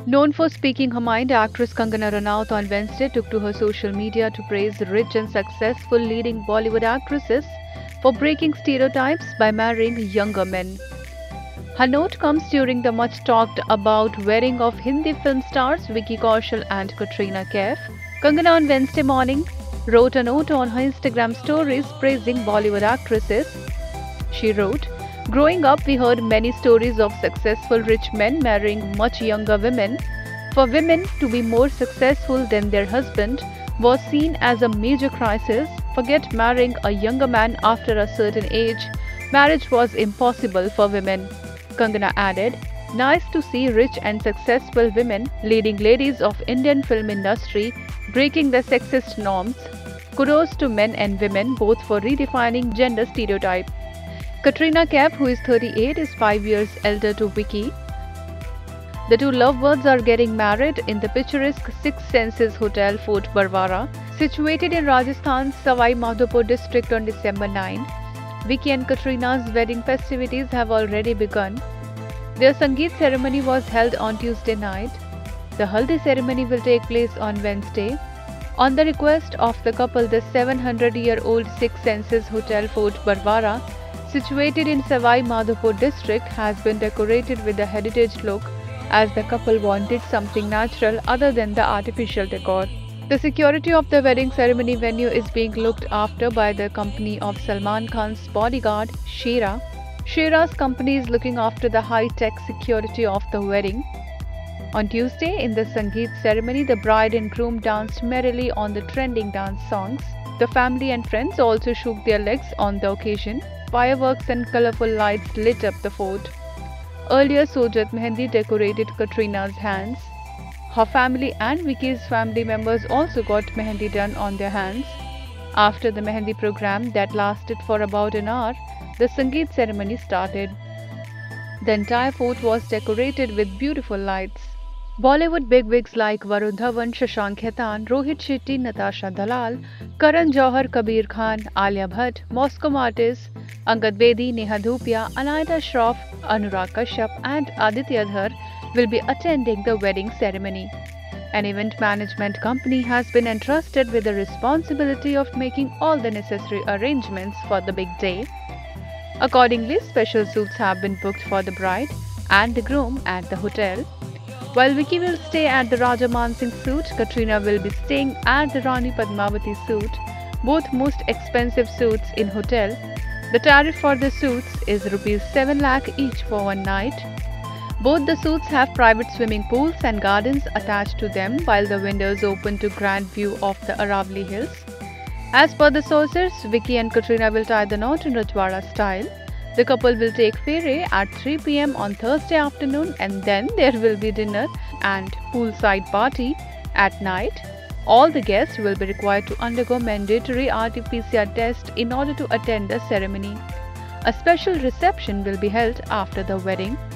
Known for speaking her mind, actress Kangana Ranaut on Wednesday took to her social media to praise rich and successful leading Bollywood actresses for breaking stereotypes by marrying younger men. Her note comes during the much talked about wedding of Hindi film stars Vicky Kaushal and Katrina Kaif. Kangana on Wednesday morning wrote a note on her Instagram stories praising Bollywood actresses. She wrote, "Growing up, we heard many stories of successful rich men marrying much younger women. For women to be more successful than their husband was seen as a major crisis. Forget marrying a younger man after a certain age. Marriage was impossible for women." Kangana added, "Nice to see rich and successful women, leading ladies of Indian film industry, breaking the sexist norms. Kudos to men and women both for redefining gender stereotype." Katrina Kaif, who is 38, is 5 years elder to Vicky. The two lovebirds are getting married in the picturesque Six Senses Hotel, Fort Barwara, situated in Rajasthan's Savai Madhopur district on December 9. Vicky and Katrina's wedding festivities have already begun. Their Sangeet ceremony was held on Tuesday night. The Haldi ceremony will take place on Wednesday. On the request of the couple, the 700-year-old Six Senses Hotel, Fort Barwara, situated in Savai Madhopur district, has been decorated with a heritage look as the couple wanted something natural other than the artificial decor. The security of the wedding ceremony venue is being looked after by the company of Salman Khan's bodyguard, Shera. Shera's company is looking after the high-tech security of the wedding. On Tuesday, in the Sangeet ceremony, the bride and groom danced merrily on the trending dance songs. The family and friends also shook their legs on the occasion. Fireworks and colorful lights lit up the fort. Earlier, Sojat Mehendi decorated Katrina's hands. Her family and Vicky's family members also got mehendi done on their hands. After the mehendi program that lasted for about an hour, the Sangeet ceremony started. The entire fort was decorated with beautiful lights. Bollywood bigwigs like Varun Dhawan, Shashank Khaitan, Rohit Shetty, Natasha Dalal, Karan Johar, Kabir Khan, Alia Bhatt, Moscow artists Angad Bedi, Neha Dhupia, Anayata Shroff, Anurag Kashyap and Aditya Dhar will be attending the wedding ceremony. An event management company has been entrusted with the responsibility of making all the necessary arrangements for the big day. Accordingly, special suites have been booked for the bride and the groom at the hotel. While Vicky will stay at the Raja Man Singh suite, Katrina will be staying at the Rani Padmavati suite, both most expensive suites in hotel. The tariff for the suites is Rs 7 lakh each for one night. Both the suites have private swimming pools and gardens attached to them, while the windows open to grand view of the Aravali Hills. As per the sources, Vicky and Katrina will tie the knot in Rajwada style. The couple will take ferry at 3 p.m. on Thursday afternoon, and then there will be dinner and poolside party at night. All the guests will be required to undergo mandatory RT-PCR test in order to attend the ceremony. A special reception will be held after the wedding.